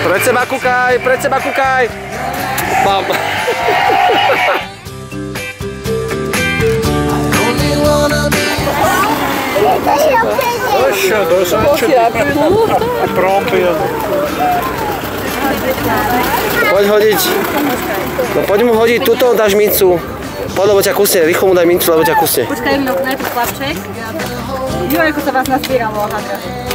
Pred seba kúkaj, pred seba kúkaj. Bam. Poď hodiť. No poď mu hodiť, tuto dáš mincu. Poď, lebo ťa kusne, rýchlo mu daj mincu, lebo ťa kusne. Počkaj, najprv chlapček. Jo, ako sa vás nazbieralo, Hadra.